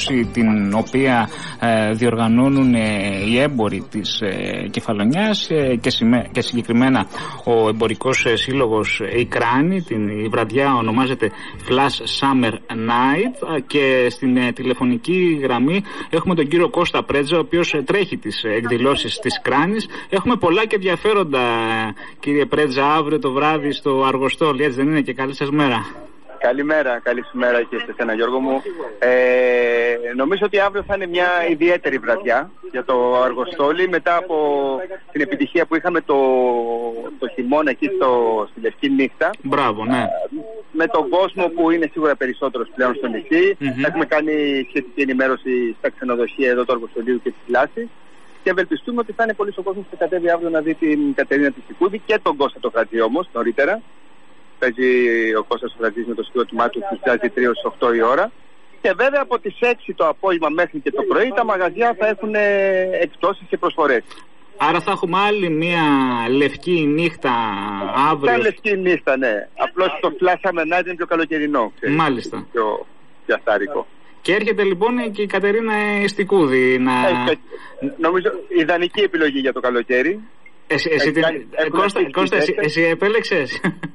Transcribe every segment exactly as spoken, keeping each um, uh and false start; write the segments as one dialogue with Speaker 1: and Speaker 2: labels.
Speaker 1: εκδήλωση την οποία ε, διοργανώνουν ε, οι έμποροι της ε, Κεφαλονιάς ε, και, σημε, και συγκεκριμένα ο εμπορικός ε, σύλλογος η Κράνη. Την, η βραδιά ονομάζεται Flash Summer Night και στην ε, τηλεφωνική γραμμή έχουμε τον κύριο Κώστα Πρέτζα, ο οποίος ε, τρέχει τις ε, εκδηλώσεις της Κράνης. Έχουμε πολλά και ενδιαφέροντα, ε, κύριε Πρέτζα, αύριο το βράδυ στο Αργοστόλι, έτσι δεν είναι? Και καλή σας μέρα.
Speaker 2: Καλημέρα, καλή σου μέρα και σε εσένα, Γιώργο μου. Ε, νομίζω ότι αύριο θα είναι μια ιδιαίτερη βραδιά για το Αργοστόλι, μετά από την επιτυχία που είχαμε το, το χειμώνα εκεί στο, στη Λευκή Νύχτα.
Speaker 1: Μπράβο, ναι.
Speaker 2: Με τον κόσμο που είναι σίγουρα περισσότερος πλέον στο νησί. Mm-hmm. Έχουμε κάνει σχετική ενημέρωση στα ξενοδοχεία εδώ του Αργοστολίου και της Λάσης. Και ευελπιστούμε ότι θα είναι πολύ ο κόσμος που κατέβει αύριο να δει την Κατερίνα Τιστικούδη και τον Κώστα το Χατζή όμως νωρίτερα. Παίζει ο Κώστας ο Χατζής με το συγκρότημά του που βγάζει τρία ως οκτώ η ώρα. Και βέβαια από τις έξι το απόγευμα μέχρι και το πρωί τα μαγαζιά θα έχουν εκπτώσεις και προσφορές.
Speaker 1: Άρα θα έχουμε άλλη μια λευκή νύχτα αύριο.
Speaker 2: Μια λευκή νύχτα, ναι. Απλώς το Flash Summer Night είναι πιο καλοκαιρινό. Ξέρεις.
Speaker 1: Μάλιστα.
Speaker 2: Πιο πιαστάρικο.
Speaker 1: Και έρχεται λοιπόν και η Κατερίνα Τιστικούδη να...
Speaker 2: Έχει, νομίζω ιδανική επιλογή για το καλοκαίρι.
Speaker 1: Εσύ, εσύ, την... ε, Κώστα, Κώστα εσύ, εσύ επέλεξες?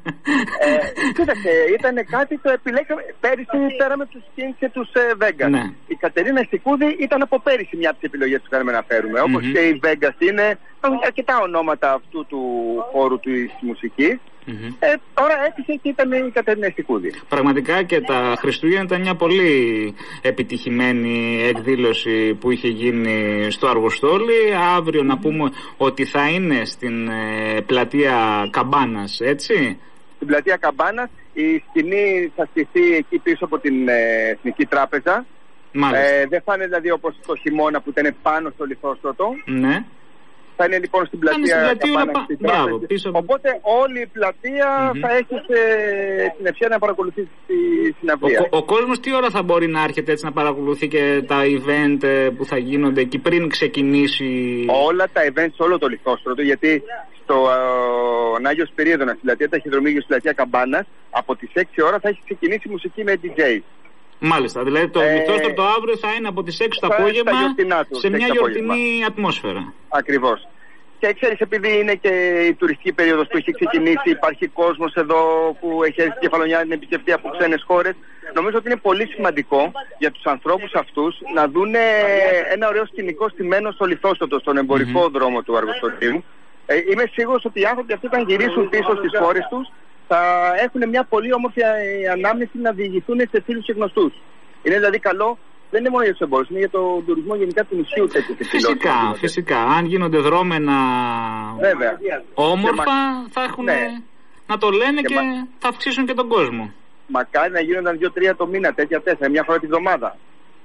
Speaker 2: Ε, κοίταξε, ήταν κάτι το επιλέξαμε. Πέρυσι πέραμε τους Kings και τους ε, Vegas. Ναι. Η Κατερίνα Τιστικούδη ήταν από πέρυσι μια από τις επιλογές που κάναμε να φέρουμε. Mm-hmm. Όπως και οι Vegas είναι, έχουν αρκετά ονόματα αυτού του χώρου της μουσικής. Mm-hmm. Ε, τώρα έτυχε και ήταν η Κατερίνα Τιστικούδη.
Speaker 1: Πραγματικά και τα Χριστούγεννα ήταν μια πολύ επιτυχημένη εκδήλωση που είχε γίνει στο Αργοστόλι. Αύριο mm-hmm. να πούμε ότι θα είναι στην ε, πλατεία Καμπάνας, έτσι?
Speaker 2: Στην πλατεία Καμπάνας. Η σκηνή θα στηθεί εκεί πίσω από την ε, Εθνική Τράπεζα. Ε, δεν θα είναι δηλαδή όπως το χειμώνα που ήταν πάνω στο Λιθόστρωτο.
Speaker 1: Ναι.
Speaker 2: Θα είναι λοιπόν στην πλατεία Καμπάνα.
Speaker 1: Μπράβο, πίσω...
Speaker 2: Οπότε όλη η πλατεία mm-hmm. θα έχει την ευχαίρεια να παρακολουθεί τη συναυλία.
Speaker 1: Ο, ο κόσμος τι ώρα θα μπορεί να έρχεται έτσι να παρακολουθεί και τα event που θα γίνονται εκεί πριν ξεκινήσει?
Speaker 2: Όλα τα event σε όλο το Λιθόστρωτο, γιατί στο uh, Άγιος Σπυρίδωνας, στην πλατεία Ταχυδρομείου, στην πλατεία Καμπάνας, από τις έξι ώρα θα έχει ξεκινήσει μουσική με ντι τζέι.
Speaker 1: Μάλιστα, δηλαδή το ε, Λιθόστρωτο αύριο θα είναι από τις έξι το απόγευμα του, σε μια γιορτινή ατμόσφαιρα.
Speaker 2: Ακριβώς. Και ξέρεις, επειδή είναι και η τουριστική περίοδος που έχει ξεκινήσει, υπάρχει κόσμος εδώ που έχει έρθει στη Κεφαλονιά, είναι επισκεφτεί από ξένες χώρες. Νομίζω ότι είναι πολύ σημαντικό για τους ανθρώπους αυτούς να δουν ένα ωραίο σκηνικό στημένο στο Λιθόστρωτο, στον εμπορικό mm-hmm. δρόμο του Αργοστολίου. Ε, είμαι σίγουρος ότι οι άνθρωποι αυτοί όταν γυρίσουν πίσω στις χώρες τους θα έχουν μια πολύ όμορφη ανάμνηση να διηγηθούν σε φίλους και γνωστούς. Είναι δηλαδή καλό, δεν είναι μόνο για τους εμπόρους, είναι για τον τουρισμό γενικά του νησιού.
Speaker 1: Φυσικά, φυσικά. Αν γίνονται δρόμενα βέβαια όμορφα και θα έχουν ναι. να το λένε και, και μα... θα αυξήσουν και τον κόσμο.
Speaker 2: Μακάρι να γίνονταν δύο-τρία το μήνα, τέτοια τέσσερα, μια φορά τη βδομάδα.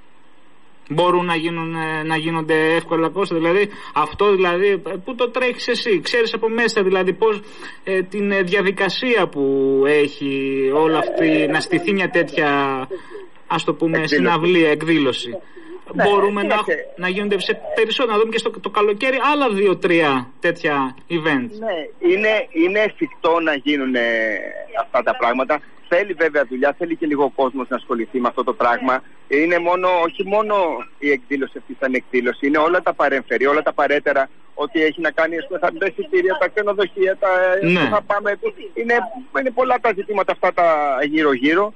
Speaker 1: Μπορούν να, γίνουν, να γίνονται εύκολα Κώστα, δηλαδή αυτό δηλαδή που το τρέχεις εσύ, ξέρεις από μέσα δηλαδή πώς ε, την διαδικασία που έχει όλα αυτή να στηθεί μια τέτοια, ας το πούμε, εκδήλωση. συναυλία, εκδήλωση. Ναι, μπορούμε να, να γίνονται σε περισσότερο, να δούμε και στο το καλοκαίρι άλλα δύο-τρία τέτοια events.
Speaker 2: Ναι, είναι, είναι εφικτό να γίνουν αυτά τα πράγματα. Θέλει βέβαια δουλειά, θέλει και λίγο κόσμος να ασχοληθεί με αυτό το πράγμα. Είναι μόνο, όχι μόνο η εκδήλωση αυτή σαν εκδήλωση, είναι όλα τα παρεμφερή, όλα τα παρέτερα, ό,τι έχει να κάνει με τα εισιτήρια, τα ξενοδοχεία, τα ναι. θα πάμε. Είναι, είναι πολλά τα ζητήματα αυτά τα γύρω-γύρω.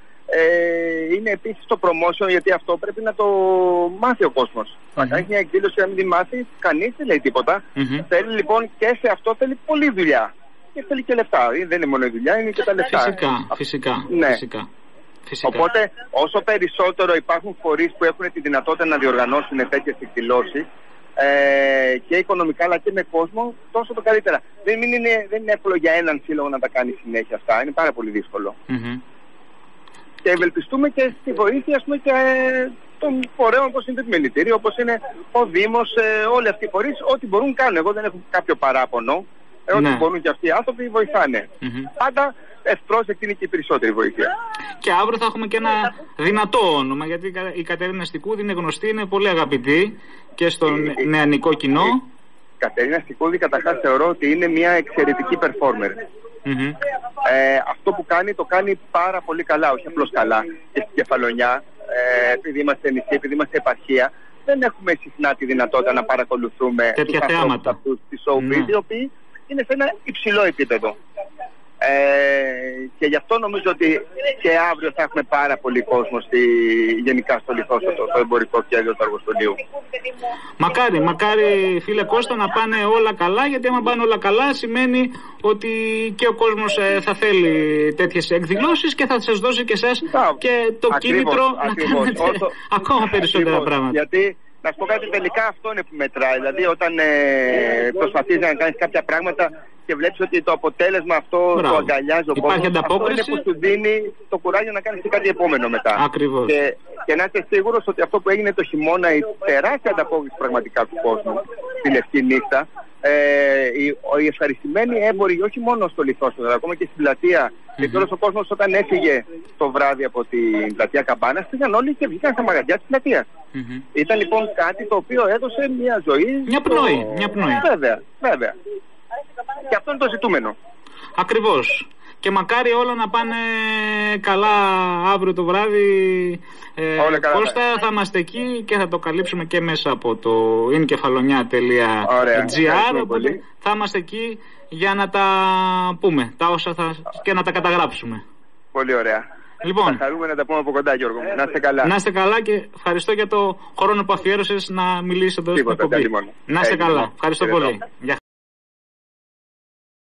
Speaker 2: Ε, είναι επίσης το promotion, γιατί αυτό πρέπει να το μάθει ο κόσμος. Να mm-hmm. κάνει μια εκδήλωση να μην τη μάθει, κανείς δεν λέει τίποτα. Mm-hmm. Θέλει λοιπόν και σε αυτό θέλει πολλή δουλειά. Και θέλει και λεφτά. Δεν είναι μόνο η δουλειά, είναι και τα λεφτά.
Speaker 1: Φυσικά, φυσικά.
Speaker 2: Ναι.
Speaker 1: φυσικά. φυσικά.
Speaker 2: Οπότε όσο περισσότερο υπάρχουν φορείς που έχουν τη δυνατότητα να διοργανώσουν τέτοιες εκδηλώσεις ε, και οικονομικά αλλά και με κόσμο, τόσο το καλύτερα. Δεν είναι, δεν είναι εύκολο για έναν σύλλογο να τα κάνει συνέχεια αυτά. Είναι πάρα πολύ δύσκολο. Mm-hmm. Και ευελπιστούμε και στη βοήθεια, ας πούμε, και των φορέων όπως είναι το Επιμελητήριο, όπως είναι ο Δήμος, ε, όλοι αυτοί οι φορείς, ό,τι μπορούν κάνουν. Εγώ δεν έχω κάποιο παράπονο. Ε, ό,τι ναι. μπορούν και αυτοί οι άνθρωποι βοηθάνε. Mm-hmm. Πάντα ευπρόσδεκτη είναι και η περισσότερη βοήθεια.
Speaker 1: Και αύριο θα έχουμε και ένα δυνατό όνομα, γιατί η Κατερίνα Τιστικούδη είναι γνωστή, είναι πολύ αγαπητή και στον η, νεανικό κοινό.
Speaker 2: Η Κατερίνα Τιστικούδη καταρχάς θεωρώ ότι είναι μια εξαιρετική performer. Mm-hmm. Ε, αυτό που κάνει το κάνει πάρα πολύ καλά, όχι απλώς καλά. Και στην Κεφαλονιά ε, επειδή είμαστε νησί, επειδή είμαστε επαρχία, δεν έχουμε συχνά τη δυνατότητα να παρακολουθούμε
Speaker 1: τέτοια
Speaker 2: τους ανθρώπους
Speaker 1: θεάματα
Speaker 2: αυτούς της showbiz, οι οποίοι είναι σε ένα υψηλό επίπεδο. Ε, και γι' αυτό νομίζω ότι και αύριο θα έχουμε πάρα πολύ κόσμο στη, γενικά στο Λιθόστρωτο, το εμπορικό κέντρο του Αργοστολίου.
Speaker 1: Μακάρι, μακάρι φίλε Κώστα να πάνε όλα καλά, γιατί άμα πάνε όλα καλά σημαίνει ότι και ο κόσμος ε, θα θέλει τέτοιες εκδηλώσεις και θα σας δώσει και εσάς και το ακριβώς, κίνητρο ακριβώς, να κάνετε όσο, ακόμα περισσότερα ακριβώς, πράγματα.
Speaker 2: Γιατί να σου πω κάτι, τελικά αυτό είναι που μετράει. Δηλαδή όταν ε, προσπαθείς να κάνεις κάποια πράγματα και βλέπεις ότι το αποτέλεσμα αυτό Μπράβο. το αγκαλιάζει ο κόσμος, αυτό είναι που σου δίνει το κουράγιο να κάνεις και κάτι επόμενο μετά.
Speaker 1: Ακριβώς. Και,
Speaker 2: και να είσαι σίγουρος ότι αυτό που έγινε το χειμώνα, η τεράστια ανταπόκριση πραγματικά του κόσμου, τη Λευκή Νύχτα, ε, οι, οι ευχαριστημένοι έμποροι όχι μόνο στο Λιθόστρωτο, αλλά ακόμα και στην πλατεία. Mm-hmm. Και τώρα ο κόσμος όταν έφυγε το βράδυ από την πλατεία Καμπάνας, πήγαν όλοι και βγήκαν στα μαγαζιά της πλατείας. Mm-hmm. Ήταν λοιπόν κάτι το οποίο έδωσε μια ζωή.
Speaker 1: Μια πνοή. Στο... Μια πνοή.
Speaker 2: Βέβαια, βέβαια. Και αυτό είναι το ζητούμενο.
Speaker 1: Ακριβώς. Και μακάρι όλα να πάνε καλά αύριο το βράδυ. Ε, όλα καλά, Κώστα, ναι. Θα είμαστε εκεί και θα το καλύψουμε και μέσα από το είναι-κεφαλονιά τελεία τζι άρ. Οπότε θα είμαστε εκεί για να τα πούμε τα όσα θα... και να τα καταγράψουμε.
Speaker 2: Πολύ ωραία.
Speaker 1: Λοιπόν,
Speaker 2: θα χαρούμε να τα πούμε από κοντά, Γιώργο. Να είστε καλά.
Speaker 1: Να είστε καλά και ευχαριστώ για το χρόνο που αφιέρωσες να μιλήσεις εδώ στην εκπομπή. Να είστε καλά. Ευχαριστώ πολύ. Γεια